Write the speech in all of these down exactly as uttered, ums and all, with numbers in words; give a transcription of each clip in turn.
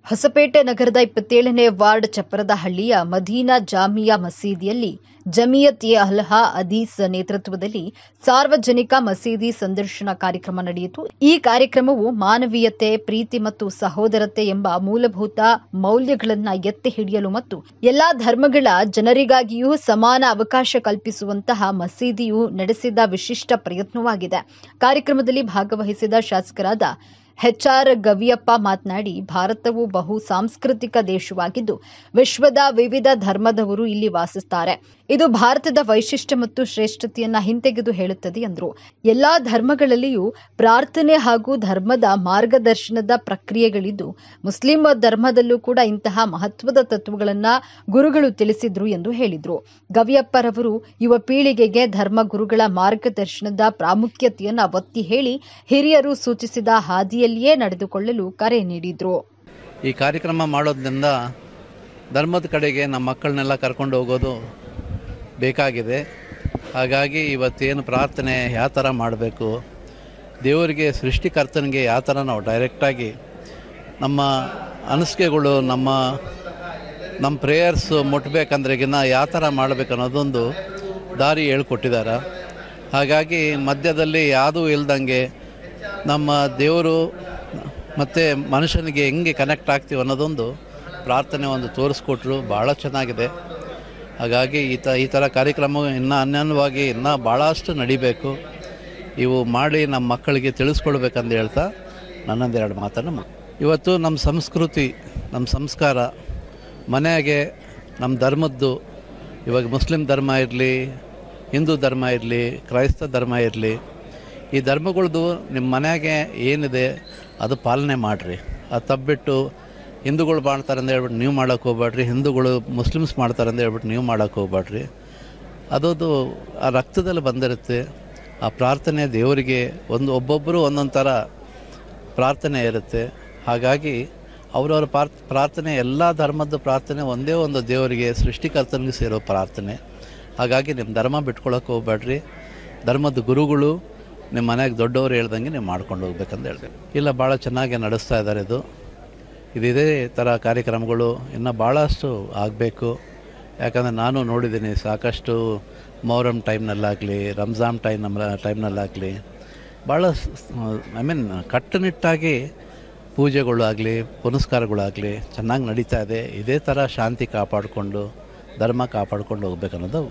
ಹೊಸಪೇಟೆ ನಗರದ ಇಪ್ಪತ್ತೇಳನೇ ವಾರ್ಡ್ ಚಪ್ಪರದಹಳ್ಳಿಯ ಮದೀನಾ ಜಾಮಿಯಾ ಮಸೀದಿಯಲ್ಲಿ ಜಮಿಯತ್ ಎ ಅಲ್ಹಾ ಹದೀಸ್ ನೇತೃತ್ವದಲ್ಲಿ ಸಾರ್ವಜನಿಕ ಮಸೀದಿ ಸಂದರ್ಶನ ಕಾರ್ಯಕ್ರಮ ನಡೆಯಿತು. ಈ ಕಾರ್ಯಕ್ರಮವು ಮಾನವೀಯತೆ, ಪ್ರೀತಿ ಮತ್ತು ಸಹೋದರತೆ ಎಂಬ ಮೂಲಭೂತ ಮೌಲ್ಯಗಳನ್ನು ಎತ್ತಿ ಹಿಡಿಯಲು ಮತ್ತು ಎಲ್ಲಾ ಧರ್ಮಗಳ ಜನರಿಗಾಗಿಯೂ ಸಮಾನ ಅವಕಾಶ ಕಲ್ಪಿಸುವಂತಹ ಮಸೀದಿಯು ನಡೆಸಿದ ವಿಶಿಷ್ಟ ಪ್ರಯತ್ನವಾಗಿದೆ. ಕಾರ್ಯಕ್ರಮದಲ್ಲಿ ಭಾಗವಹಿಸಿದ ಶಾಸಕರಾದ ಎಚ್ ಆರ್ ಗವಿಯಪ್ಪ ಮಾತನಾಡಿ, ಭಾರತವು ಬಹು ಸಾಂಸ್ಕೃತಿಕ ದೇಶವಾಗಿದ್ದು ವಿಶ್ವದ ವಿವಿಧ ಧರ್ಮದವರು ಇಲ್ಲಿ ವಾಸಿಸುತ್ತಾರೆ. ಇದು ಭಾರತದ ವೈಶಿಷ್ಟ್ಯ ಮತ್ತು ಶ್ರೇಷ್ಠತೆಯನ್ನ ಹಿಂತೆಗೆದು ಹೇಳುತ್ತದೆ ಎಂದರು. ಎಲ್ಲಾ ಧರ್ಮಗಳಲ್ಲಿಯೂ ಪ್ರಾರ್ಥನೆ ಹಾಗೂ ಧರ್ಮದ ಮಾರ್ಗದರ್ಶನದ ಪ್ರಕ್ರಿಯೆಗಳಿದ್ದು ಮುಸ್ಲಿಂ ಧರ್ಮದಲ್ಲೂ ಕೂಡ ಇಂತಹ ಮಹತ್ವದ ತತ್ವಗಳನ್ನ ಗುರುಗಳು ತಿಳಿಸಿದ್ರು ಎಂದು ಹೇಳಿದರು. ಗವಿಯಪ್ಪರವರು ಯುವ ಪೀಳಿಗೆಗೆ ಧರ್ಮ ಗುರುಗಳ ಮಾರ್ಗದರ್ಶನದ ಪ್ರಾಮುಖ್ಯತೆಯನ್ನು ಒತ್ತಿ ಹೇಳಿ ಹಿರಿಯರು ಸೂಚಿಸಿದ ಹಾದಿಯಲ್ಲಿಯೇ ನಡೆದುಕೊಳ್ಳಲು ಕರೆ ನೀಡಿದ್ರು. ಈ ಕಾರ್ಯಕ್ರಮ ಮಾಡೋದ್ರಿಂದ ಧರ್ಮದ ಕಡೆಗೆ ನಮ್ಮ ಮಕ್ಕಳನ್ನೆಲ್ಲ ಕರ್ಕೊಂಡು ಹೋಗೋದು ಬೇಕಾಗಿದೆ. ಹಾಗಾಗಿ ಇವತ್ತೇನು ಪ್ರಾರ್ಥನೆ ಯಾವ ಥರ ಮಾಡಬೇಕು, ದೇವರಿಗೆ ಸೃಷ್ಟಿಕರ್ತನಿಗೆ ಯಾವ ಥರ ನಾವು ಡೈರೆಕ್ಟಾಗಿ ನಮ್ಮ ಅನಿಸಿಕೆಗಳು ನಮ್ಮ ನಮ್ಮ ಪ್ರೇಯರ್ಸು ಮುಟ್ಟಬೇಕಂದ್ರೆಗಿನ್ನ ಯಾವ ಥರ ಮಾಡಬೇಕು ಅನ್ನೋದೊಂದು ದಾರಿ ಹೇಳ್ಕೊಟ್ಟಿದ್ದಾರೆ. ಹಾಗಾಗಿ ಮಧ್ಯದಲ್ಲಿ ಯಾವುದೂ ಇಲ್ದಂಗೆ ನಮ್ಮ ದೇವರು ಮತ್ತು ಮನುಷ್ಯನಿಗೆ ಹೆಂಗೆ ಕನೆಕ್ಟ್ ಆಗ್ತೀವಿ ಅನ್ನೋದೊಂದು ಪ್ರಾರ್ಥನೆ ಒಂದು ತೋರಿಸ್ಕೊಟ್ರು. ಭಾಳ ಚೆನ್ನಾಗಿದೆ. ಹಾಗಾಗಿ ಈ ತ ಈ ಥರ ಕಾರ್ಯಕ್ರಮ ಇನ್ನೂ ಅನ್ಯನ್ಯವಾಗಿ ಇನ್ನೂ ಭಾಳಷ್ಟು ನಡಿಬೇಕು. ಇವು ಮಾಡಿ ನಮ್ಮ ಮಕ್ಕಳಿಗೆ ತಿಳಿಸ್ಕೊಡ್ಬೇಕಂತ ಹೇಳ್ತಾ ನನ್ನೊಂದೆರಡು ಮಾತನ್ನು ಮುಗಿ ಇವತ್ತು ನಮ್ಮ ಸಂಸ್ಕೃತಿ, ನಮ್ಮ ಸಂಸ್ಕಾರ ಮನೆಯಾಗೆ ನಮ್ಮ ಧರ್ಮದ್ದು, ಇವಾಗ ಮುಸ್ಲಿಂ ಧರ್ಮ ಇರಲಿ, ಹಿಂದೂ ಧರ್ಮ ಇರಲಿ, ಕ್ರೈಸ್ತ ಧರ್ಮ ಇರಲಿ, ಈ ಧರ್ಮಗಳದ್ದು ನಿಮ್ಮ ಮನೆಯಾಗೆ ಏನಿದೆ ಅದು ಪಾಲನೆ ಮಾಡಿರಿ. ಅದು ತಪ್ಪಿಬಿಟ್ಟು ಹಿಂದೂಗಳು ಮಾಡ್ತಾರೆ ಅಂತ ಹೇಳ್ಬಿಟ್ಟು ನೀವು ಮಾಡೋಕ್ಕೆ ಹೋಗ್ಬೇಡ್ರಿ, ಹಿಂದೂಗಳು ಮುಸ್ಲಿಮ್ಸ್ ಮಾಡ್ತಾರೆ ಅಂತ ಹೇಳ್ಬಿಟ್ಟು ನೀವು ಮಾಡೋಕ್ಕೆ ಹೋಗ್ಬೇಡ್ರಿ. ಅದೊಂದು ಆ ರಕ್ತದಲ್ಲಿ ಬಂದಿರುತ್ತೆ. ಆ ಪ್ರಾರ್ಥನೆ ದೇವರಿಗೆ ಒಂದು ಒಬ್ಬೊಬ್ಬರು ಒಂದೊಂದು ಥರ ಪ್ರಾರ್ಥನೆ ಇರುತ್ತೆ. ಹಾಗಾಗಿ ಅವರವರ ಪಾರ್ ಪ್ರಾರ್ಥನೆ ಎಲ್ಲ ಧರ್ಮದ ಪ್ರಾರ್ಥನೆ ಒಂದೇ ಒಂದು ದೇವರಿಗೆ ಸೃಷ್ಟಿಕರ್ತನಿಗೆ ಸೇರೋ ಪ್ರಾರ್ಥನೆ. ಹಾಗಾಗಿ ನಿಮ್ಮ ಧರ್ಮ ಬಿಟ್ಕೊಳ್ಳೋಕೆ ಹೋಗ್ಬೇಡ್ರಿ. ಧರ್ಮದ ಗುರುಗಳು ನಿಮ್ಮ ಮನೆಗೆ ದೊಡ್ಡವರು ಹೇಳ್ದಂಗೆ ನೀವು ಮಾಡ್ಕೊಂಡು ಹೋಗ್ಬೇಕಂತ ಹೇಳಿದೆ. ಇಲ್ಲ, ಭಾಳ ಚೆನ್ನಾಗಿ ನಡೆಸ್ತಾ ಇದ್ದಾರೆ. ಇದು ಇದೇ ಥರ ಕಾರ್ಯಕ್ರಮಗಳು ಇನ್ನೂ ಭಾಳಷ್ಟು ಆಗಬೇಕು. ಯಾಕಂದರೆ ನಾನು ನೋಡಿದ್ದೀನಿ ಸಾಕಷ್ಟು ಮೊಹರಂ ಟೈಮ್ನಲ್ಲಾಗಲಿ, ರಂಜಾನ್ ಟೈಮ್ ಟೈಮ್ನಲ್ಲಾಗಲಿ ಭಾಳ ಐ ಮೀನ್ ಕಟ್ಟುನಿಟ್ಟಾಗಿ ಪೂಜೆಗಳು ಆಗಲಿ, ಪುನಸ್ಕಾರಗಳಾಗಲಿ ಚೆನ್ನಾಗಿ ನಡೀತಾ ಇದೆ. ಇದೇ ಥರ ಶಾಂತಿ ಕಾಪಾಡಿಕೊಂಡು ಧರ್ಮ ಕಾಪಾಡ್ಕೊಂಡು ಹೋಗ್ಬೇಕನ್ನೋದು.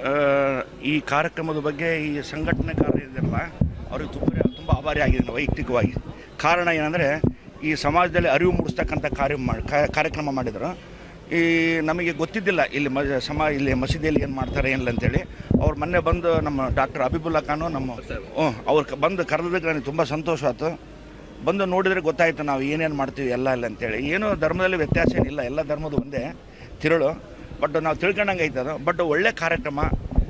ಈ ಕಾರ್ಯಕ್ರಮದ ಬಗ್ಗೆ ಈ ಸಂಘಟನೆಕಾರರಿದ್ದಾರಲ್ಲ ಅವ್ರಿಗೆ ತುಂಬ ತುಂಬ ಆಭಾರಿ ಆಗಿದ್ದೀನಿ ವೈಯಕ್ತಿಕವಾಗಿ. ಕಾರಣ ಏನಂದರೆ ಈ ಸಮಾಜದಲ್ಲಿ ಅರಿವು ಮೂಡಿಸ್ತಕ್ಕಂಥ ಕಾರ್ಯ ಮಾಡಿ ಕಾರ್ಯಕ್ರಮ ಮಾಡಿದರು. ಈ ನಮಗೆ ಗೊತ್ತಿದ್ದಿಲ್ಲ ಇಲ್ಲಿ ಮ ಸಮ ಇಲ್ಲಿ ಮಸೀದಿಯಲ್ಲಿ ಏನು ಮಾಡ್ತಾರೆ ಏನಿಲ್ಲ ಅಂತೇಳಿ. ಅವ್ರು ಮೊನ್ನೆ ಬಂದು ನಮ್ಮ ಡಾಕ್ಟರ್ ಹಬೀಬುಲ್ಲಾ ಖಾನು ನಮ್ಮ ಹ್ಞೂ ಅವ್ರು ಬಂದು ಕರೆದಕ್ಕೆ ನನಗೆ ತುಂಬ ಸಂತೋಷ ಆಯ್ತು. ಬಂದು ನೋಡಿದರೆ ಗೊತ್ತಾಯಿತು ನಾವು ಏನೇನು ಮಾಡ್ತೀವಿ ಎಲ್ಲ ಇಲ್ಲ ಅಂತೇಳಿ. ಏನು ಧರ್ಮದಲ್ಲಿ ವ್ಯತ್ಯಾಸ ಏನಿಲ್ಲ, ಎಲ್ಲ ಧರ್ಮದ ಒಂದೇ ತಿರುಳು. ಬಟ್ ನಾವು ತಿಳ್ಕೊಂಡಂಗೆ ಐತದು. ಬಟ್ ಒಳ್ಳೆ ಕಾರ್ಯಕ್ರಮ.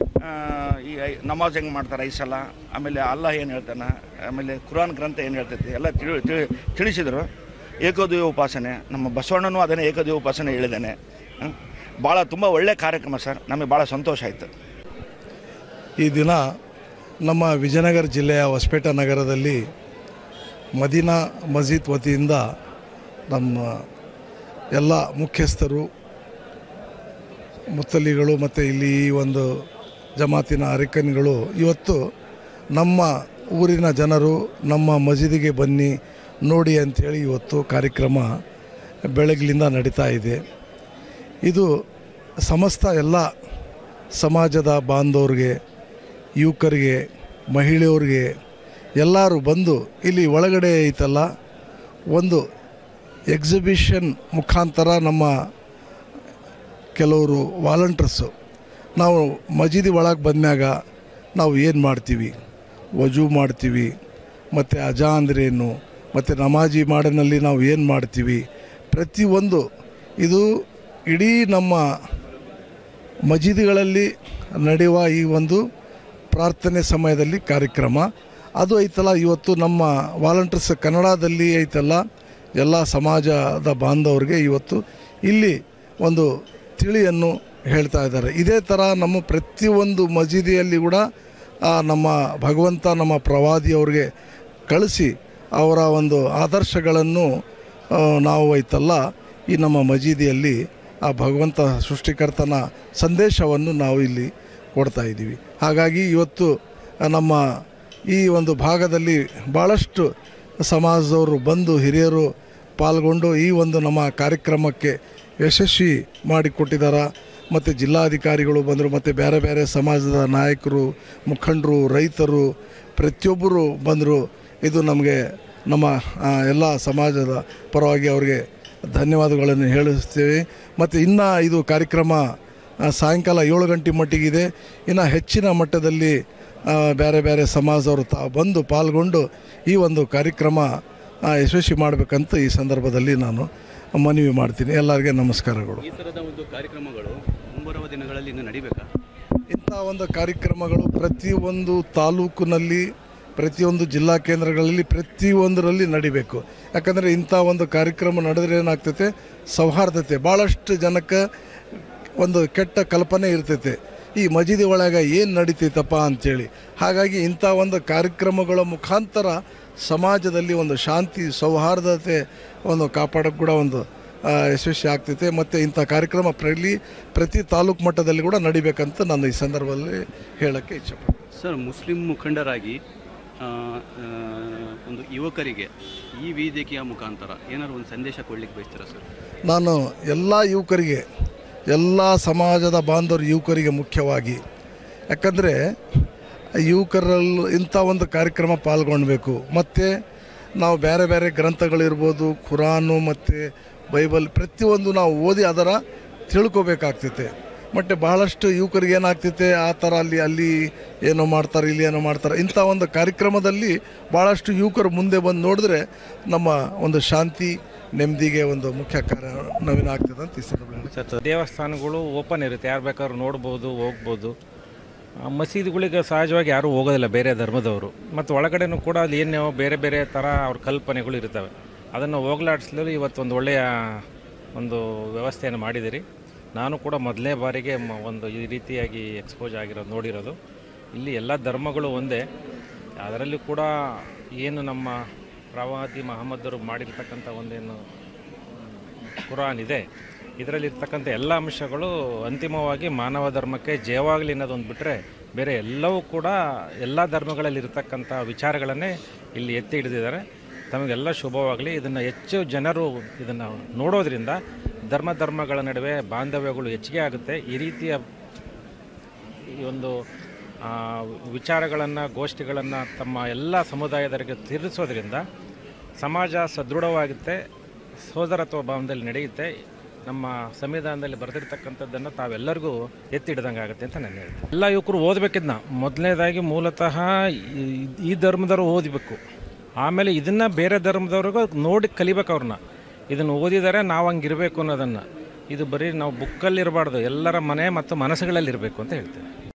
ಈ ನಮಾಜ್ ಹೆಂಗೆ ಮಾಡ್ತಾರೆ ಐದು ಸಲ, ಆಮೇಲೆ ಅಲ್ಲಾಹ್ ಏನು ಹೇಳ್ತಾನೆ, ಆಮೇಲೆ ಕುರಾನ್ ಗ್ರಂಥ ಏನು ಹೇಳ್ತೈತಿ ಎಲ್ಲ ತಿಳಿ ತಿಳಿ ತಿಳಿಸಿದರು. ಏಕದೇವ ಉಪಾಸನೆ, ನಮ್ಮ ಬಸವಣ್ಣನೂ ಅದನ್ನೇ ಏಕದೇವ ಉಪಾಸನೆ ಹೇಳಿದ್ದಾನೆ. ಭಾಳ ತುಂಬ ಒಳ್ಳೆಯ ಕಾರ್ಯಕ್ರಮ ಸರ್. ನಮಗೆ ಭಾಳ ಸಂತೋಷ ಆಯಿತು. ಈ ದಿನ ನಮ್ಮ ವಿಜಯನಗರ ಜಿಲ್ಲೆಯ ಹೊಸಪೇಟೆ ನಗರದಲ್ಲಿ ಮದೀನಾ ಮಸ್ಜಿದ್ ವತಿಯಿಂದ ನಮ್ಮ ಎಲ್ಲ ಮುಖ್ಯಸ್ಥರು, ಮುತ್ತಲಿಗಳು ಮತ್ತು ಇಲ್ಲಿ ಒಂದು ಜಮಾತಿನ ಅರಿಕನ್ಗಳು ಇವತ್ತು ನಮ್ಮ ಊರಿನ ಜನರು ನಮ್ಮ ಮಸೀದಿಗೆ ಬನ್ನಿ ನೋಡಿ ಅಂಥೇಳಿ ಇವತ್ತು ಕಾರ್ಯಕ್ರಮ ಬೆಳಗ್ಲಿಂದ ನಡೀತಾ ಇದೆ. ಇದು ಸಮಸ್ತ ಎಲ್ಲ ಸಮಾಜದ ಬಾಂಧವರಿಗೆ, ಯುವಕರಿಗೆ, ಮಹಿಳೆಯರಿಗೆ ಎಲ್ಲರೂ ಬಂದು ಇಲ್ಲಿ ಒಳಗಡೆ ಐತಲ್ಲ ಒಂದು ಎಕ್ಸಿಬಿಷನ್ ಮುಖಾಂತರ ನಮ್ಮ ಕೆಲವರು ವಾಲಂಟ್ರಸ್ಸು ನಾವು ಮಸೀದಿ ಒಳಗೆ ಬಂದಾಗ ನಾವು ಏನು ಮಾಡ್ತೀವಿ, ವಜೂ ಮಾಡ್ತೀವಿ, ಮತ್ತು ಅಜಾ ಅಂದ್ರೇನು, ಮತ್ತು ನಮಾಜಿ ಮಾಡಿನಲ್ಲಿ ನಾವು ಏನು ಮಾಡ್ತೀವಿ, ಪ್ರತಿಯೊಂದು ಇದು ಇಡೀ ನಮ್ಮ ಮಸೀದಿಗಳಲ್ಲಿ ನಡೆಯುವ ಈ ಒಂದು ಪ್ರಾರ್ಥನೆ ಸಮಯದಲ್ಲಿ ಕಾರ್ಯಕ್ರಮ ಅದು ಐತಲ್ಲ. ಇವತ್ತು ನಮ್ಮ ವಾಲಂಟ್ರಸ್ ಕನ್ನಡದಲ್ಲಿ ಐತಲ್ಲ ಎಲ್ಲ ಸಮಾಜದ ಬಾಂಧವರಿಗೆ ಇವತ್ತು ಇಲ್ಲಿ ಒಂದು ತಿಳಿಯನ್ನು ಹೇಳ್ತಾ ಇದ್ದಾರೆ. ಇದೇ ಥರ ನಮ್ಮ ಪ್ರತಿಯೊಂದು ಮಸೀದಿಯಲ್ಲಿ ಕೂಡ ನಮ್ಮ ಭಗವಂತ ನಮ್ಮ ಪ್ರವಾದಿಯವ್ರಿಗೆ ಕಳಿಸಿ ಅವರ ಒಂದು ಆದರ್ಶಗಳನ್ನು ನಾವು ಐತಲ್ಲ ಈ ನಮ್ಮ ಮಜೀದಿಯಲ್ಲಿ ಆ ಭಗವಂತ ಸೃಷ್ಟಿಕರ್ತನ ಸಂದೇಶವನ್ನು ನಾವು ಇಲ್ಲಿ ಕೊಡ್ತಾ ಇದ್ದೀವಿ. ಹಾಗಾಗಿ ಇವತ್ತು ನಮ್ಮ ಈ ಒಂದು ಭಾಗದಲ್ಲಿ ಭಾಳಷ್ಟು ಸಮಾಜದವರು ಬಂದು ಹಿರಿಯರು ಪಾಲ್ಗೊಂಡು ಈ ಒಂದು ನಮ್ಮ ಕಾರ್ಯಕ್ರಮಕ್ಕೆ ಯಶಸ್ವಿ ಮಾಡಿಕೊಟ್ಟಿದ್ದಾರೆ. ಮತ್ತು ಜಿಲ್ಲಾಧಿಕಾರಿಗಳು ಬಂದರು, ಮತ್ತು ಬೇರೆ ಬೇರೆ ಸಮಾಜದ ನಾಯಕರು, ಮುಖಂಡರು, ರೈತರು ಪ್ರತಿಯೊಬ್ಬರು ಬಂದರು. ಇದು ನಮಗೆ ನಮ್ಮ ಎಲ್ಲ ಸಮಾಜದ ಪರವಾಗಿ ಅವರಿಗೆ ಧನ್ಯವಾದಗಳನ್ನು ಹೇಳಿಸ್ತೇವೆ. ಮತ್ತು ಇನ್ನು ಇದು ಕಾರ್ಯಕ್ರಮ ಸಾಯಂಕಾಲ ಏಳು ಗಂಟೆ ಮಟ್ಟಿಗಿದೆ. ಇನ್ನು ಹೆಚ್ಚಿನ ಮಟ್ಟದಲ್ಲಿ ಬೇರೆ ಬೇರೆ ಸಮಾಜದವರು ತಾ ಬಂದು ಪಾಲ್ಗೊಂಡು ಈ ಒಂದು ಕಾರ್ಯಕ್ರಮ ಯಶಸ್ವಿ ಮಾಡಬೇಕಂತ ಈ ಸಂದರ್ಭದಲ್ಲಿ ನಾನು ಮನವಿ ಮಾಡ್ತೀನಿ. ಎಲ್ಲರಿಗೆ ನಮಸ್ಕಾರಗಳು. ಈ ಥರದ ಒಂದು ಕಾರ್ಯಕ್ರಮಗಳು ಮುಂಬರುವ ದಿನಗಳಲ್ಲಿ ಇನ್ನು ನಡಿಬೇಕಾ? ಇಂಥ ಒಂದು ಕಾರ್ಯಕ್ರಮಗಳು ಪ್ರತಿಯೊಂದು ತಾಲೂಕಿನಲ್ಲಿ, ಪ್ರತಿಯೊಂದು ಜಿಲ್ಲಾ ಕೇಂದ್ರಗಳಲ್ಲಿ, ಪ್ರತಿಯೊಂದರಲ್ಲಿ ನಡಿಬೇಕು. ಯಾಕಂದರೆ ಇಂಥ ಒಂದು ಕಾರ್ಯಕ್ರಮ ನಡೆದ್ರೆ ಏನಾಗ್ತೈತೆ, ಸೌಹಾರ್ದತೆ ಭಾಳಷ್ಟು ಜನಕ್ಕೆ ಒಂದು ಕೆಟ್ಟ ಕಲ್ಪನೆ ಇರ್ತೈತೆ, ಈ ಮಜೀದಿ ಒಳಗೆ ಏನು ನಡೀತೈತಪ್ಪ ಅಂಥೇಳಿ. ಹಾಗಾಗಿ ಇಂಥ ಒಂದು ಕಾರ್ಯಕ್ರಮಗಳ ಮುಖಾಂತರ ಸಮಾಜದಲ್ಲಿ ಒಂದು ಶಾಂತಿ ಸೌಹಾರ್ದತೆ ಒಂದು ಕಾಪಾಡೋಕ್ಕೆ ಕೂಡ ಒಂದು ಯಶಸ್ವಿ ಆಗ್ತೈತೆ. ಮತ್ತು ಇಂಥ ಕಾರ್ಯಕ್ರಮ ಪ್ರತಿ ಪ್ರತಿ ತಾಲೂಕು ಮಟ್ಟದಲ್ಲಿ ಕೂಡ ನಡಿಬೇಕಂತ ನಾನು ಈ ಸಂದರ್ಭದಲ್ಲಿ ಹೇಳೋಕ್ಕೆ ಇಚ್ಛೆಪಡ್ತೀನಿ. ಸರ್, ಮುಸ್ಲಿಂ ಮುಖಂಡರಾಗಿ ಒಂದು ಯುವಕರಿಗೆ ಈ ವೇದಿಕೆಯ ಮುಖಾಂತರ ಏನಾದ್ರು ಒಂದು ಸಂದೇಶ ಕೊಡಲಿಕ್ಕೆ ಬಯಸ್ತೀರಾ ಸರ್? ನಾನು ಎಲ್ಲ ಯುವಕರಿಗೆ, ಎಲ್ಲ ಸಮಾಜದ ಬಾಂಧವರು ಯುವಕರಿಗೆ ಮುಖ್ಯವಾಗಿ, ಯಾಕಂದರೆ ಯುವಕರಲ್ಲಿ ಇಂಥ ಒಂದು ಕಾರ್ಯಕ್ರಮ ಪಾಲ್ಗೊಳ್ಬೇಕು. ಮತ್ತು ನಾವು ಬೇರೆ ಬೇರೆ ಗ್ರಂಥಗಳಿರ್ಬೋದು, ಖುರಾನು ಮತ್ತು ಬೈಬಲ್ ಪ್ರತಿಯೊಂದು ನಾವು ಓದಿ ಅದರ ತಿಳ್ಕೊಬೇಕಾಗ್ತೈತೆ. ಮತ್ತು ಭಾಳಷ್ಟು ಯುವಕರಿಗೆ ಏನಾಗ್ತೈತೆ, ಆ ಥರ ಅಲ್ಲಿ ಅಲ್ಲಿ ಏನೋ ಮಾಡ್ತಾರೆ, ಇಲ್ಲಿ ಏನೋ ಮಾಡ್ತಾರೆ. ಇಂಥ ಒಂದು ಕಾರ್ಯಕ್ರಮದಲ್ಲಿ ಭಾಳಷ್ಟು ಯುವಕರು ಮುಂದೆ ಬಂದು ನೋಡಿದ್ರೆ ನಮ್ಮ ಒಂದು ಶಾಂತಿ ನೆಮ್ಮದಿಗೆ ಒಂದು ಮುಖ್ಯ ಕಾರ್ಯ ನವೀನ ಆಗ್ತದೆ ಅಂತ ಈ ಸಂದರ್ಭದಲ್ಲಿ. ದೇವಸ್ಥಾನಗಳು ಓಪನ್ ಇರುತ್ತೆ, ಯಾರು ಬೇಕಾದ್ರೂ ನೋಡ್ಬೋದು, ಹೋಗ್ಬೋದು. ಮಸೀದಿಗಳಿಗೆ ಸಹಜವಾಗಿ ಯಾರೂ ಹೋಗೋದಿಲ್ಲ ಬೇರೆ ಧರ್ಮದವರು. ಮತ್ತು ಒಳಗಡೆನೂ ಕೂಡ ಅಲ್ಲಿ ಏನು ಬೇರೆ ಬೇರೆ ಥರ ಅವ್ರ ಕಲ್ಪನೆಗಳು ಇರ್ತವೆ. ಅದನ್ನು ಹೋಗ್ಲಾಡಿಸಲು ಇವತ್ತೊಂದು ಒಳ್ಳೆಯ ಒಂದು ವ್ಯವಸ್ಥೆಯನ್ನು ಮಾಡಿದಿರಿ. ನಾನು ಕೂಡ ಮೊದಲನೇ ಬಾರಿಗೆ ಒಂದು ಈ ರೀತಿಯಾಗಿ ಎಕ್ಸ್ಪೋಜ್ ಆಗಿರೋದು ನೋಡಿರೋದು. ಇಲ್ಲಿ ಎಲ್ಲ ಧರ್ಮಗಳು ಒಂದೇ, ಅದರಲ್ಲಿ ಕೂಡ ಏನು ನಮ್ಮ ಪ್ರವಾದಿ ಮಹಮ್ಮದರು ಮಾಡಿರ್ತಕ್ಕಂಥ ಒಂದೇನು ಕುರಾನ್ ಇದೆ, ಇದರಲ್ಲಿರ್ತಕ್ಕಂಥ ಎಲ್ಲ ಅಂಶಗಳು ಅಂತಿಮವಾಗಿ ಮಾನವ ಧರ್ಮಕ್ಕೆ ಜಯವಾಗಲಿ ಅನ್ನೋದೊಂದು ಬಿಟ್ಟರೆ ಬೇರೆ ಎಲ್ಲವೂ ಕೂಡ ಎಲ್ಲ ಧರ್ಮಗಳಲ್ಲಿರ್ತಕ್ಕಂಥ ವಿಚಾರಗಳನ್ನೇ ಇಲ್ಲಿ ಎತ್ತಿ ಹಿಡಿದಿದ್ದಾರೆ. ತಮಗೆಲ್ಲ ಶುಭವಾಗಲಿ. ಇದನ್ನು ಹೆಚ್ಚು ಜನರು ಇದನ್ನು ನೋಡೋದ್ರಿಂದ ಧರ್ಮ ಧರ್ಮಗಳ ನಡುವೆ ಬಾಂಧವ್ಯಗಳು ಹೆಚ್ಚಿಗೆ ಆಗುತ್ತೆ. ಈ ರೀತಿಯ ಈ ಒಂದು ವಿಚಾರಗಳನ್ನು, ಗೋಷ್ಠಿಗಳನ್ನು ತಮ್ಮ ಎಲ್ಲ ಸಮುದಾಯದವರಿಗೆ ತಿಳಿಸೋದ್ರಿಂದ ಸಮಾಜ ಸದೃಢವಾಗುತ್ತೆ, ಸೋದರತ್ವ ಭಾವದಲ್ಲಿ ನಡೆಯುತ್ತೆ. ನಮ್ಮ ಸಂವಿಧಾನದಲ್ಲಿ ಬರೆದಿರ್ತಕ್ಕಂಥದ್ದನ್ನು ತಾವೆಲ್ಲರಿಗೂ ಎತ್ತಿ ಹಿಡ್ದಂಗೆ ಆಗುತ್ತೆ ಅಂತ ನಾನು ಹೇಳ್ತೀನಿ. ಎಲ್ಲ ಯುವಕರು ಓದಬೇಕಿದ್ನ ಮೊದಲನೇದಾಗಿ ಮೂಲತಃ ಈ ಧರ್ಮದವರು ಓದಬೇಕು. ಆಮೇಲೆ ಇದನ್ನು ಬೇರೆ ಧರ್ಮದವ್ರಿಗೂ ನೋಡಿ ಕಲಿಬೇಕು. ಅವ್ರನ್ನ ಇದನ್ನು ಓದಿದರೆ ನಾವು ಹಂಗಿರಬೇಕು ಅನ್ನೋದನ್ನು. ಇದು ಬರೀ ನಾವು ಬುಕ್ಕಲ್ಲಿರಬಾರ್ದು, ಎಲ್ಲರ ಮನೆ ಮತ್ತು ಮನಸ್ಸುಗಳಲ್ಲಿರಬೇಕು ಅಂತ ಹೇಳ್ತೇವೆ.